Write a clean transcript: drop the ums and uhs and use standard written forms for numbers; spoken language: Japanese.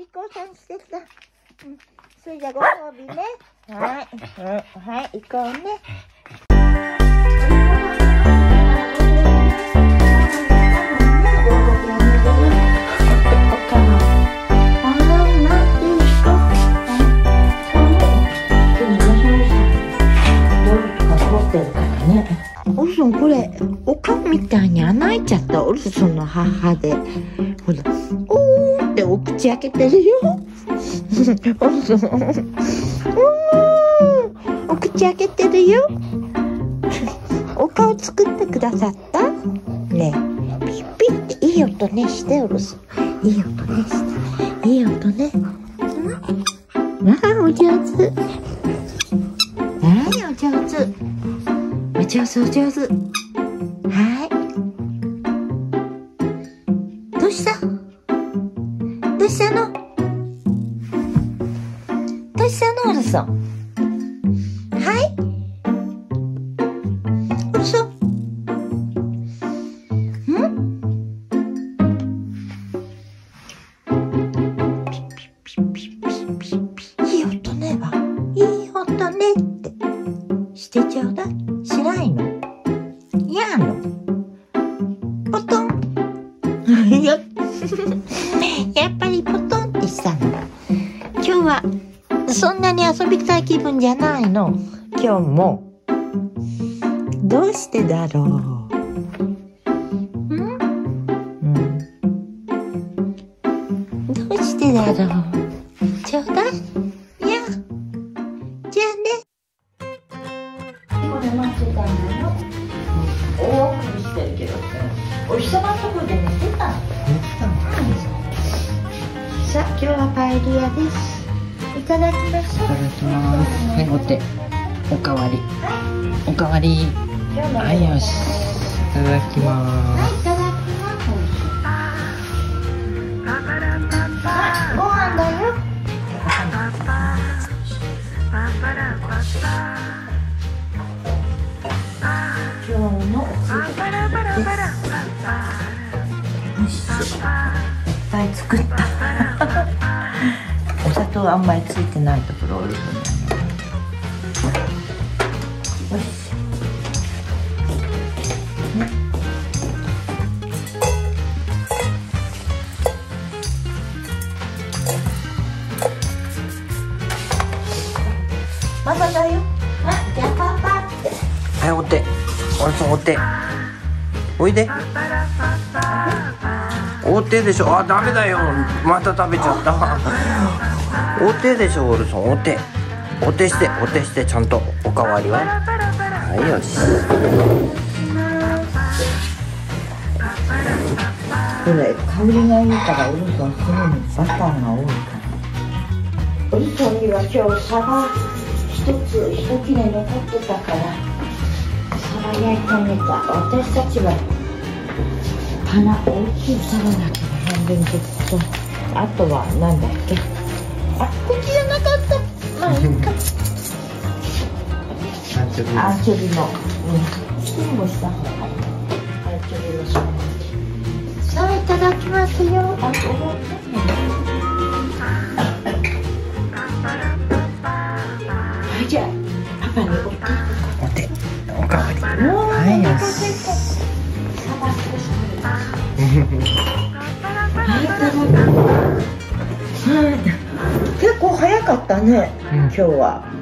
利口さんしてた。それじゃご褒美ね。はい、はい、行こうね。おるそんこれおかんみたいに穴開いちゃった。おるその母でほらおーってお口開けてるよ。おるそお口開けてるよ。お顔作ってくださったね。ピッピッっていい音ねしておるそ。いい音ねしていい音ね。ああお上手。はいお上手。お上手お上手。はい。どうしたどうしたのどうしたのおるそ。はいおるそ。いい音ねばいい音ねってしてちょうだい。しないのやのポトンやっぱりポトンってしたの。今日はそんなに遊びたい気分じゃないの。今日もどうしてだろう。どうしてだろう。ちょうだい。いやじゃあね。これ待ってたんだよ。大きくしてるけどお日様のところで寝てたの。さあ今日はパエリアです。いただきましょう。いただきます。はいお手おかわりおかわり。はいよしいただきます。はいいただきます。ご飯だよ。今日のお昼です。よしいっぱい作った。お砂糖あんまりついてないところを入れるの。よし。ママだよ。じゃあパパって。はいお手。おそお手。おいで。お手でしょ。あダメだよ。また食べちゃった。お手でしょオルソン。お手。お手してお手してちゃんとおかわりは。はいよし。これ香りがいいからオルソンすぐにバターが多いから。オルソンには今日サバ一切れ残ってたからサバ焼いてあげた。私たちは大きいサバだけど半分ずつとあとはなんだっけ。あこっちじゃなかった。まあいいか。アンチョビのチキンもした方がいい。アンチョビのサバさあいただきますよ。あはいじゃあパパにお手おかわり。はいよし。結構早かったね、今日は。